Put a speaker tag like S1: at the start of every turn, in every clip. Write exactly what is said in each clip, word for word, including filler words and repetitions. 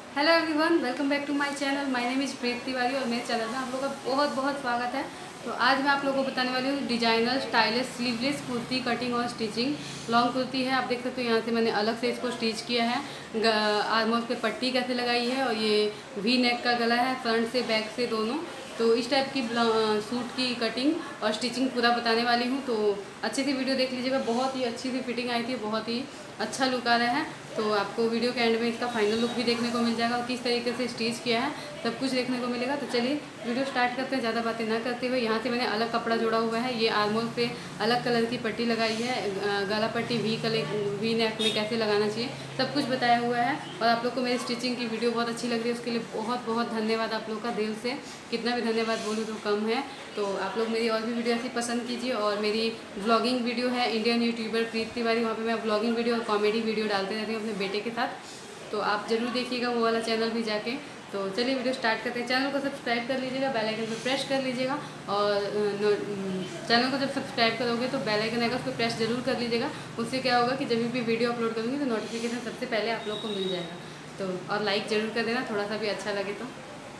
S1: Hello everyone, welcome back to my channel. My name is Preet Tiwari और मेरे channel में आप लोगों का बहुत बहुत स्वागत है। तो आज मैं आप लोगों को बताने वाली हूँ designer stylish sleeveless kurti cutting और स्टिचिंग। लॉन्ग कुर्ती है, आप देख सकते हो यहाँ से मैंने अलग से इसको स्टिच किया है। आर्मोल पे पट्टी कैसे लगाई है और ये वी नेक का गला है, फ्रंट से बैक से दोनों। तो इस टाइप की सूट की कटिंग और स्टिचिंग पूरा बताने वाली हूँ, तो अच्छे से वीडियो देख लीजिएगा। बहुत ही अच्छी सी फिटिंग आई थी, बहुत ही अच्छा लुक आ रहा है। तो आपको वीडियो के एंड में इसका फाइनल लुक भी देखने को मिल जाएगा और किस तरीके से स्टिच किया है सब कुछ देखने को मिलेगा। तो चलिए वीडियो स्टार्ट करते हैं, ज़्यादा बातें ना करते हुए। यहाँ से मैंने अलग कपड़ा जोड़ा हुआ है। ये आर्मोल पे अलग कलर की पट्टी लगाई है, गला पट्टी वी कलर वी नेक में कैसे लगाना चाहिए सब कुछ बताया हुआ है। और आप लोग को मेरी स्टिचिंग की वीडियो बहुत अच्छी लग रही है, उसके लिए बहुत बहुत धन्यवाद आप लोग का दिल से। कितना भी धन्यवाद बोलूँ तो कम है। तो आप लोग मेरी और भी वीडियो ऐसी पसंद कीजिए। और मेरी व्लॉगिंग वीडियो है इंडियन यूट्यूबर प्रीत तिवारी, वहाँ पे मैं व्लॉगिंग वीडियो और कॉमेडी वीडियो डालते रहती हूँ अपने बेटे के साथ, तो आप ज़रूर देखिएगा वो वाला चैनल भी जाके। तो चलिए वीडियो स्टार्ट करते हैं। चैनल को सब्सक्राइब कर लीजिएगा, बेल आइकन पर प्रेस कर लीजिएगा। और चैनल को जब सब्सक्राइब करोगे तो बेल आइकन आएगा, उस पर प्रेस जरूर कर लीजिएगा। उससे क्या होगा कि जब भी वीडियो अपलोड करूँगी तो नोटिफिकेशन सबसे पहले आप लोग को मिल जाएगा। तो और लाइक ज़रूर कर देना, थोड़ा सा भी अच्छा लगे तो।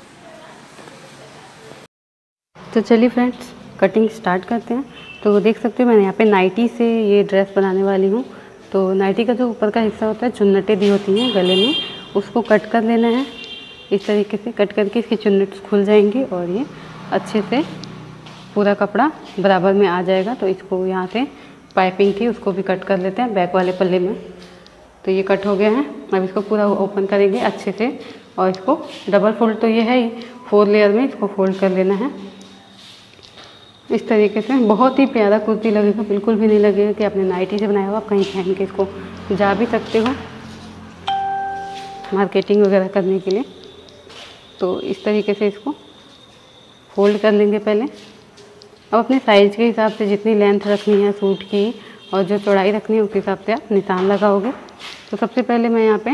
S1: तो चलिए फ्रेंड्स, कटिंग स्टार्ट करते हैं। तो देख सकते हो मैंने यहाँ पे नाइटी से ये ड्रेस बनाने वाली हूँ। तो नाइटी का जो ऊपर का हिस्सा होता है, चुन्नटें दी होती हैं गले में, उसको कट कर लेना है। इस तरीके से कट करके इसकी चुन्नट खुल जाएंगी और ये अच्छे से पूरा कपड़ा बराबर में आ जाएगा। तो इसको यहाँ से पाइपिंग थी उसको भी कट कर लेते हैं बैक वाले पल्ले में। तो ये कट हो गया है। अब इसको पूरा ओपन करेंगे अच्छे से और इसको डबल फोल्ड, तो ये है ही फोर लेयर में इसको फोल्ड कर लेना है इस तरीके से। बहुत ही प्यारा कुर्ती लगेगा, बिल्कुल भी नहीं लगेगा कि आपने नाइटी से बनाया हो। आप कहीं पहन के इसको जा भी सकते हो मार्केटिंग वगैरह करने के लिए। तो इस तरीके से इसको फोल्ड कर लेंगे पहले। अब अपने साइज़ के हिसाब से जितनी लेंथ रखनी है सूट की और जो चौड़ाई रखनी है उस हिसाब से आप निशान लगाओगे। तो सबसे पहले मैं यहाँ पे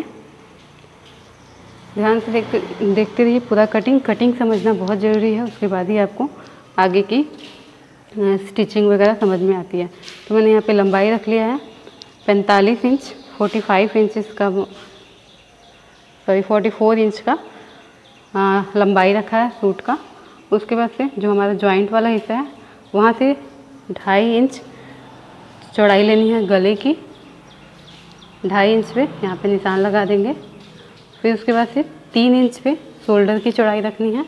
S1: ध्यान से देखते देखते रहिए पूरा कटिंग कटिंग समझना बहुत ज़रूरी है, उसके बाद ही आपको आगे की स्टिचिंग वगैरह समझ में आती है। तो मैंने यहाँ पे लंबाई रख लिया है पैंतालीस इंच, पैंतालीस इंच का सॉरी चौवालीस इंच का आ, लंबाई रखा है सूट का। उसके बाद से जो हमारा जॉइंट वाला हिस्सा है वहाँ से ढाई इंच चौड़ाई लेनी है गले की। ढाई इंच पे यहाँ पे निशान लगा देंगे। फिर उसके बाद से तीन इंच पे शोल्डर की चौड़ाई रखनी है।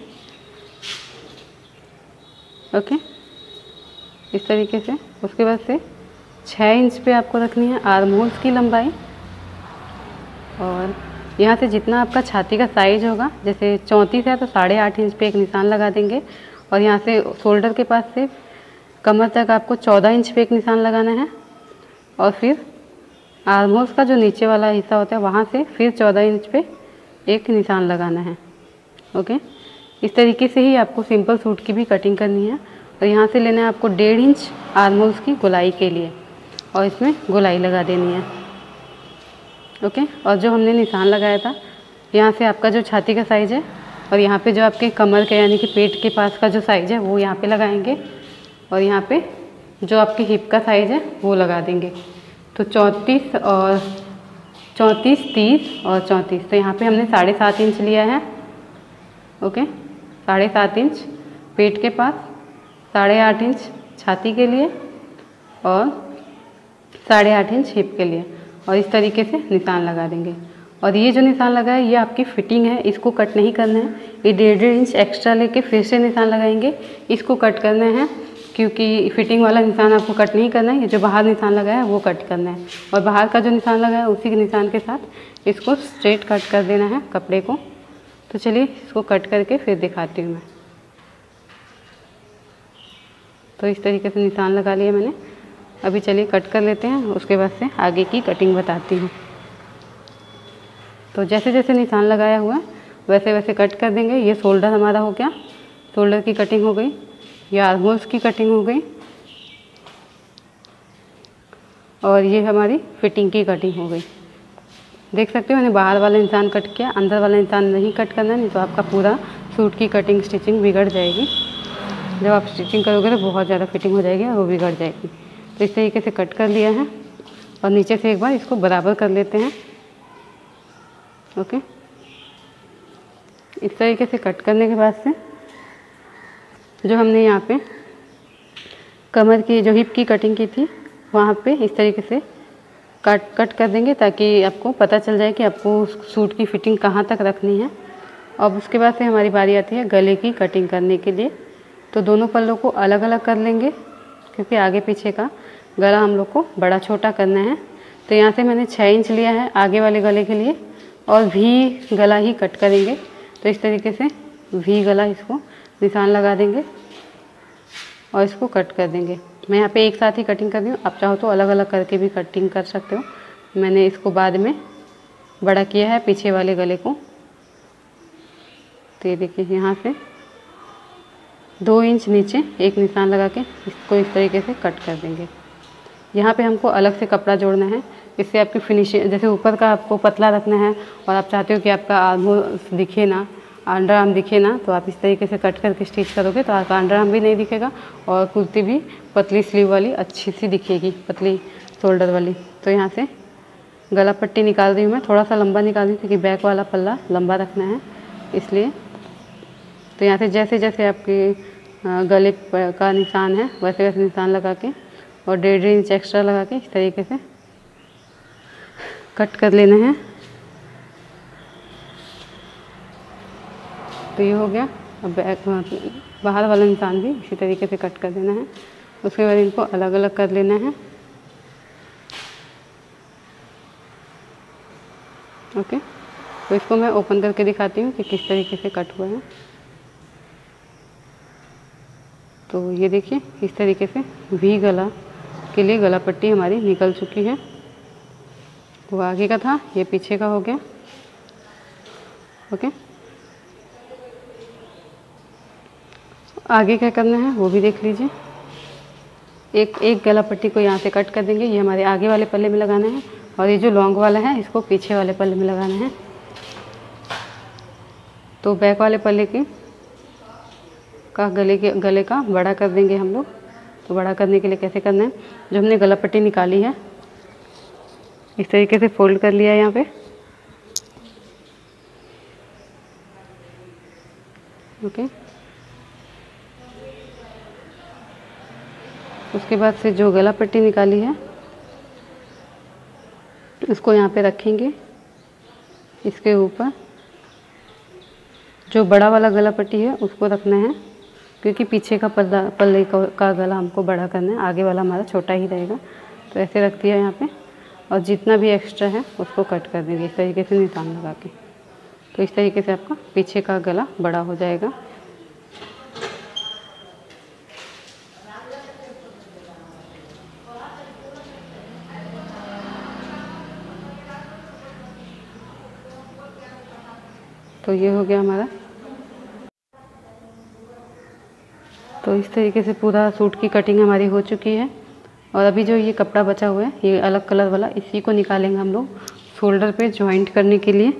S1: ओके, इस तरीके से। उसके बाद से छः इंच पे आपको रखनी है आर्म होल्स की लंबाई। और यहाँ से जितना आपका छाती का साइज होगा, जैसे चौंतीस है तो साढ़े आठ इंच पे एक निशान लगा देंगे। और यहाँ से शोल्डर के पास से कमर तक आपको चौदह इंच पे एक निशान लगाना है। और फिर आर्म होल्स का जो नीचे वाला हिस्सा होता है वहाँ से फिर चौदह इंच पे एक निशान लगाना है। ओके, इस तरीके से ही आपको सिंपल सूट की भी कटिंग करनी है। और यहाँ से लेना है आपको डेढ़ इंच आर्म होल्स की गोलाई के लिए और इसमें गोलाई लगा देनी है। ओके, और जो हमने निशान लगाया था यहाँ से आपका जो छाती का साइज़ है और यहाँ पे जो आपके कमर के यानी कि पेट के पास का जो साइज़ है वो यहाँ पे लगाएंगे। और यहाँ पे जो आपकी हिप का साइज़ है वो लगा देंगे। तो चौंतीस और चौंतीस तीस और चौंतीस, तो यहाँ पे हमने साढ़े सात इंच लिया है। ओके, साढ़े सात इंच पेट के पास, साढ़े आठ इंच छाती के लिए और साढ़े आठ इंच हिप के लिए। और इस तरीके से निशान लगा देंगे। और ये जो निशान लगा है ये आपकी फिटिंग है, इसको कट नहीं करना है। ये डेढ़ डेढ़ इंच एक्स्ट्रा लेके फिर से निशान लगाएंगे, इसको कट करना है क्योंकि फिटिंग वाला निशान आपको कट नहीं करना है। ये जो बाहर निशान लगा है वो कट करना है और बाहर का जो निशान लगा है उसी के निशान के साथ इसको स्ट्रेट कट कर देना है कपड़े को। तो चलिए इसको कट करके फिर दिखाती हूँ मैं। तो इस तरीके से निशान लगा लिया मैंने। अभी चलिए कट कर लेते हैं, उसके बाद से आगे की कटिंग बताती हूँ। तो जैसे जैसे निशान लगाया हुआ है वैसे वैसे कट कर देंगे। ये शोल्डर हमारा हो गया, शोल्डर की कटिंग हो गई। ये आर्म होल्स की कटिंग हो गई और ये हमारी फिटिंग की कटिंग हो गई। देख सकते हो मैंने बाहर वाला निशान कट किया, अंदर वाला निशान नहीं कट करना, नहीं तो आपका पूरा सूट की कटिंग स्टिचिंग बिगड़ जाएगी। जब आप स्टिचिंग करोगे तो बहुत ज़्यादा फिटिंग हो जाएगी और वो बिगड़ जाएगी। तो इस तरीके से कट कर लिया है और नीचे से एक बार इसको बराबर कर लेते हैं। ओके, इस तरीके से कट करने के बाद से जो हमने यहाँ पे कमर की जो हिप की कटिंग की थी वहाँ पे इस तरीके से कट कट कर देंगे, ताकि आपको पता चल जाए कि आपको सूट की फिटिंग कहाँ तक रखनी है। अब उसके बाद से हमारी बारी आती है गले की कटिंग करने के लिए। तो दोनों पल्लों को अलग अलग कर लेंगे, क्योंकि आगे पीछे का गला हम लोग को बड़ा छोटा करना है। तो यहाँ से मैंने छः इंच लिया है आगे वाले गले के लिए, और वी गला ही कट करेंगे। तो इस तरीके से वी गला इसको निशान लगा देंगे और इसको कट कर देंगे। मैं यहाँ पे एक साथ ही कटिंग कर रही हूँ, आप चाहो तो अलग अलग करके भी कटिंग कर सकते हो। मैंने इसको बाद में बड़ा किया है पीछे वाले गले को। तो ये देखिए यहाँ से दो इंच नीचे एक निशान लगा के इसको इस तरीके से कट कर देंगे। यहाँ पे हमको अलग से कपड़ा जोड़ना है, इससे आपकी फिनिशिंग, जैसे ऊपर का आपको पतला रखना है और आप चाहते हो कि आपका आर्म दिखे ना, अंडर आर्म दिखे ना, तो आप इस तरीके से कट करके स्टिच करोगे तो आपका अंडर आर्म भी नहीं दिखेगा और कुर्ती भी पतली स्लीव वाली अच्छी सी दिखेगी, पतली शोल्डर वाली। तो यहाँ से गला पट्टी निकाल रही हूँ मैं, थोड़ा सा लंबा निकाल रही हूँ क्योंकि बैक वाला पल्ला लंबा रखना है इसलिए। तो यहाँ से जैसे जैसे आपके गले का निशान है वैसे वैसे निशान लगा के और डेढ़ डेढ़ इंच एक्स्ट्रा लगा के इस तरीके से कट कर लेना है। तो ये हो गया। अब बैक बाहर वाला निशान भी इसी तरीके से कट कर देना है। उसके बाद इनको अलग अलग कर लेना है। ओके, तो इसको मैं ओपन करके दिखाती हूँ कि किस तरीके से कट हुआ है। तो ये देखिए इस तरीके से वी गला के लिए गला पट्टी हमारी निकल चुकी है। वो आगे का था, ये पीछे का हो गया। ओके, आगे क्या करना है वो भी देख लीजिए। एक एक गला पट्टी को यहाँ से कट कर देंगे, ये हमारे आगे वाले पल्ले में लगाना है, और ये जो लॉन्ग वाला है इसको पीछे वाले पल्ले में लगाना है। तो बैक वाले पल्ले की का गले के गले का बड़ा कर देंगे हम लोग। तो बड़ा करने के लिए कैसे करना है, जो हमने गला पट्टी निकाली है इस तरीके से फोल्ड कर लिया है यहाँ पे। ओके, उसके बाद से जो गला पट्टी निकाली है उसको यहाँ पे रखेंगे। इसके ऊपर जो बड़ा वाला गला पट्टी है उसको रखना है, क्योंकि पीछे का पल्ला पल्ले का गला हमको बड़ा करना है, आगे वाला हमारा छोटा ही रहेगा। तो ऐसे रख दिया यहाँ पे, और जितना भी एक्स्ट्रा है उसको कट कर देंगे इस तरीके से निशान लगा के। तो इस तरीके से आपका पीछे का गला बड़ा हो जाएगा। तो ये हो गया हमारा। तो इस तरीके से पूरा सूट की कटिंग हमारी हो चुकी है। और अभी जो ये कपड़ा बचा हुआ है ये अलग कलर वाला, इसी को निकालेंगे हम लोग शोल्डर पे जॉइंट करने के लिए।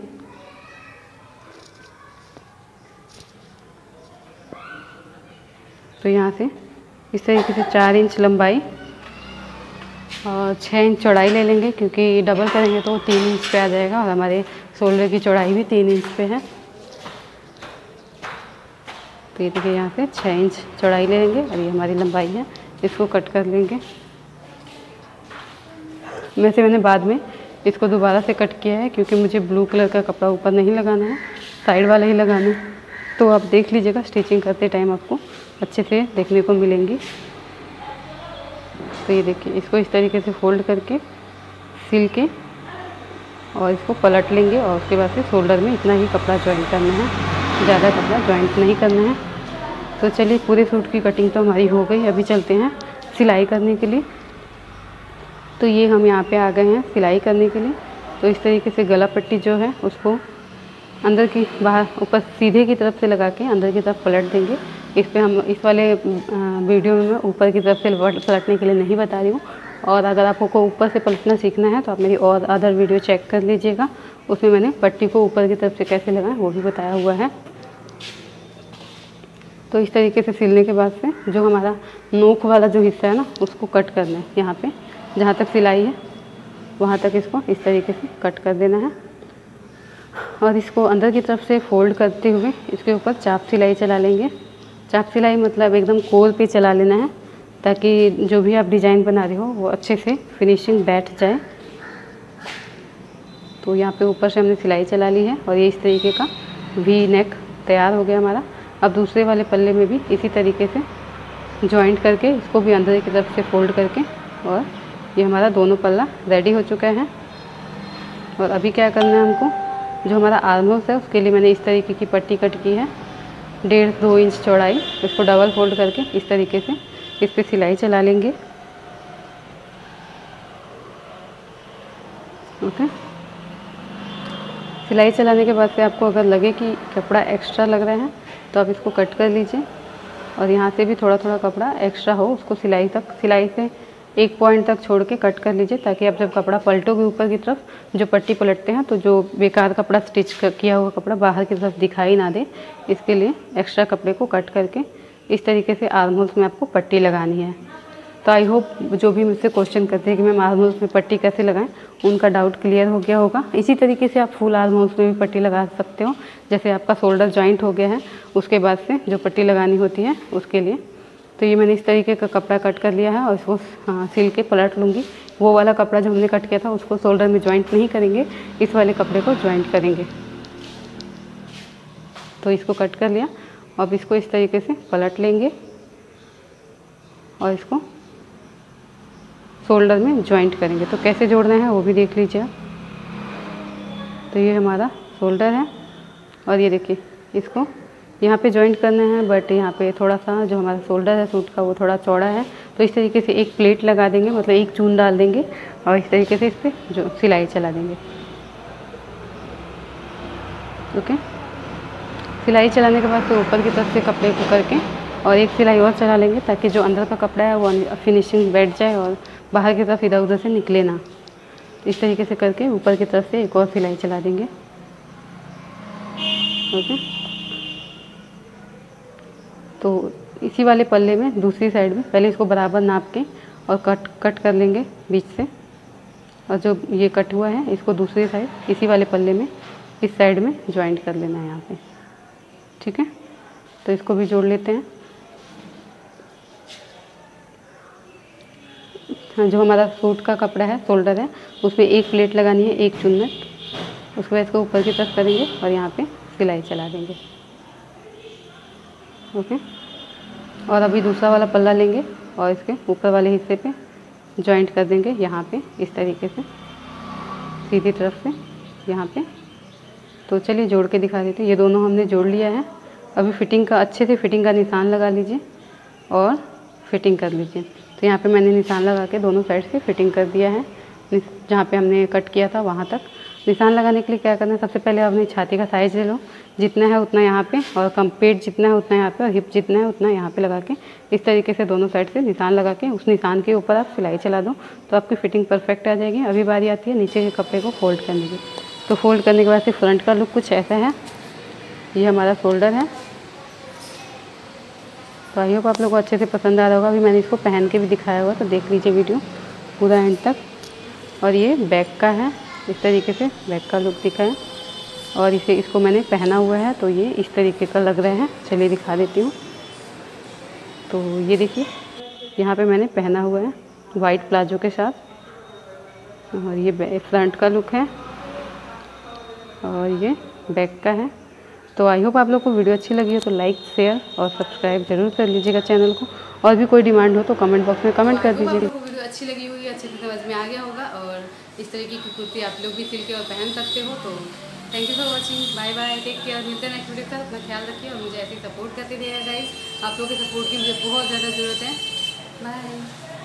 S1: तो यहाँ से इस तरीके से चार इंच लंबाई और छः इंच चौड़ाई ले लेंगे, क्योंकि डबल करेंगे तो तीन इंच पे आ जाएगा, और हमारे शोल्डर की चौड़ाई भी तीन इंच पे है। तो ये देखिए यहाँ से छः इंच चौड़ाई ले लेंगे और ये हमारी लंबाई है, इसको कट कर लेंगे। वैसे मैंने बाद में इसको दोबारा से कट किया है, क्योंकि मुझे ब्लू कलर का कपड़ा ऊपर नहीं लगाना है, साइड वाला ही लगाना है। तो आप देख लीजिएगा, स्टिचिंग करते टाइम आपको अच्छे से देखने को मिलेंगी। तो ये देखिए इसको इस तरीके से फोल्ड करके सिल के और इसको पलट लेंगे, और उसके बाद से शोल्डर में इतना ही कपड़ा ज्वाइन करना है, ज़्यादा कपड़ा ज्वाइंट नहीं करना है। तो चलिए पूरे सूट की कटिंग तो हमारी हो गई। अभी चलते हैं सिलाई करने के लिए। तो ये हम यहाँ पे आ गए हैं सिलाई करने के लिए। तो इस तरीके से गला पट्टी जो है उसको अंदर की बाहर ऊपर सीधे की तरफ से लगा के अंदर की तरफ पलट देंगे। इस पे हम इस वाले वीडियो में मैं ऊपर की तरफ से पलटने के लिए नहीं बता रही हूँ, और अगर आपको ऊपर से पलटना सीखना है तो आप मेरी और अदर वीडियो चेक कर लीजिएगा, उसमें मैंने पट्टी को ऊपर की तरफ से कैसे लगाएं वो भी बताया हुआ है। तो इस तरीके से सिलने के बाद से जो हमारा नोक वाला जो हिस्सा है ना उसको कट करना है। यहाँ पे जहाँ तक सिलाई है वहाँ तक इसको इस तरीके से कट कर देना है। और इसको अंदर की तरफ से फोल्ड करते हुए इसके ऊपर चाप सिलाई चला लेंगे। चाप सिलाई मतलब एकदम कोल पे चला लेना है, ताकि जो भी आप डिज़ाइन बना रहे हो वो अच्छे से फिनिशिंग बैठ जाए। तो यहाँ पे ऊपर से हमने सिलाई चला ली है और ये इस तरीके का वी नेक तैयार हो गया हमारा। अब दूसरे वाले पल्ले में भी इसी तरीके से जॉइंट करके इसको भी अंदर की तरफ से फोल्ड करके, और ये हमारा दोनों पल्ला रेडी हो चुका है। और अभी क्या करना है हमको, जो हमारा आर्म होल है उसके लिए मैंने इस तरीके की पट्टी कट की है, डेढ़ दो इंच चौड़ाई। इसको डबल फोल्ड करके इस तरीके से इस पर सिलाई चला लेंगे। ओके, सिलाई चलाने के बाद से आपको अगर लगे कि कपड़ा एक्स्ट्रा लग रहा है तो आप इसको कट कर लीजिए, और यहाँ से भी थोड़ा थोड़ा कपड़ा एक्स्ट्रा हो उसको सिलाई तक, सिलाई से एक पॉइंट तक छोड़ के कट कर लीजिए, ताकि आप जब कपड़ा पलटोगे ऊपर की तरफ, जो पट्टी पलटते हैं तो जो बेकार कपड़ा स्टिच किया हुआ कपड़ा बाहर की तरफ दिखाई ना दे, इसके लिए एक्स्ट्रा कपड़े को कट करके इस तरीके से आर्म होल्स में आपको पट्टी लगानी है। तो आई होप जो भी मुझसे क्वेश्चन करते हैं कि मैम आर्म होल्स में पट्टी कैसे लगाएं, उनका डाउट क्लियर हो गया होगा। इसी तरीके से आप फुल आर्म होल्स में भी पट्टी लगा सकते हो। जैसे आपका शोल्डर जॉइंट हो गया है, उसके बाद से जो पट्टी लगानी होती है उसके लिए। तो ये मैंने इस तरीके का कपड़ा कट कर लिया है और इसको हाँ सिल के पलट लूँगी। वो वाला कपड़ा जो हमने कट किया था उसको शोल्डर में जॉइंट नहीं करेंगे, इस वाले कपड़े को जॉइंट करेंगे। तो इसको कट कर लिया, अब इसको इस तरीके से पलट लेंगे और इसको शोल्डर में जॉइंट करेंगे। तो कैसे जोड़ना है वो भी देख लीजिए आप। तो ये हमारा शोल्डर है और ये देखिए इसको यहाँ पे जॉइंट करना है, बट यहाँ पे थोड़ा सा जो हमारा शोल्डर है सूट का वो थोड़ा चौड़ा है, तो इस तरीके से एक प्लेट लगा देंगे, मतलब एक चून डाल देंगे और इस तरीके से इस पर जो सिलाई चला देंगे। ओके, सिलाई चलाने के बाद तो ऊपर की तरफ से कपड़े को करके और एक सिलाई और चला लेंगे, ताकि जो अंदर का कपड़ा है वो फिनिशिंग बैठ जाए और बाहर की तरफ इधर उधर से निकले ना। इस तरीके से करके ऊपर की तरफ से एक और सिलाई चला देंगे। ओके, तो इसी वाले पल्ले में दूसरी साइड में पहले इसको बराबर नाप के और कट कट कर लेंगे बीच से, और जो ये कट हुआ है इसको दूसरी साइड इसी वाले पल्ले में इस साइड में जॉइंट कर लेना है यहाँ पे। ठीक है, तो इसको भी जोड़ लेते हैं। हाँ, जो हमारा सूट का कपड़ा है शोल्डर है उसमें एक प्लेट लगानी है, एक चुन्नट, उसके बाद इसको ऊपर की तरफ करेंगे और यहाँ पे सिलाई चला देंगे। ओके, और अभी दूसरा वाला पल्ला लेंगे और इसके ऊपर वाले हिस्से पे जॉइंट कर देंगे यहाँ पे इस तरीके से सीधी तरफ से यहाँ पे। तो चलिए जोड़ के दिखा देते हैं। ये दोनों हमने जोड़ लिया है। अभी फिटिंग का अच्छे से फिटिंग का निशान लगा लीजिए और फिटिंग कर लीजिए। तो यहाँ पे मैंने निशान लगा के दोनों साइड से फिटिंग कर दिया है, जहाँ पे हमने कट किया था वहाँ तक। निशान लगाने के लिए क्या करना है, सबसे पहले अपनी छाती का साइज़ ले लो, जितना है उतना यहाँ पे, और कम पेट जितना है उतना यहाँ पे, और हिप जितना है उतना यहाँ पे लगा के इस तरीके से दोनों साइड से निशान लगा के उस निशान के ऊपर आप सिलाई चला दो, तो आपकी फिटिंग परफेक्ट आ जाएगी। अभी बारी आती है नीचे के कपड़े को फोल्ड करने की। तो फोल्ड करने के बाद से फ्रंट का लुक कुछ ऐसा है। ये हमारा शोल्डर है। तो आई होप आप लोगों को अच्छे से पसंद आ रहा होगा। अभी मैंने इसको पहन के भी दिखाया हुआ, तो देख लीजिए वीडियो पूरा एंड तक। और ये बैक का है, इस तरीके से बैक का लुक दिखा है, और इसे इसको मैंने पहना हुआ है तो ये इस तरीके का लग रहा है। चलिए दिखा देती हूँ। तो ये देखिए यहाँ पे मैंने पहना हुआ है वाइट प्लाजो के साथ, और ये फ्रंट का लुक है और ये बैक का है। तो आई होप आप लोग को वीडियो अच्छी लगी हो तो लाइक शेयर और सब्सक्राइब जरूर कर लीजिएगा चैनल को, और भी कोई डिमांड हो तो कमेंट बॉक्स में कमेंट कर दीजिएगा। आपको वीडियो अच्छी लगी होगी, अच्छे से समझ में आ गया होगा, और इस तरीके की कुर्ती आप लोग भी सिल के और पहन सकते हो। तो thank you for watching, bye bye, take care. मिलते हैं नेक्स्ट वीडियो का। अपना ख्याल रखिए और मुझे ऐसे ही सपोर्ट करते रहिएगा गाइस। आप लोगों के सपोर्ट की मुझे बहुत ज़्यादा ज़रूरत है। बाय।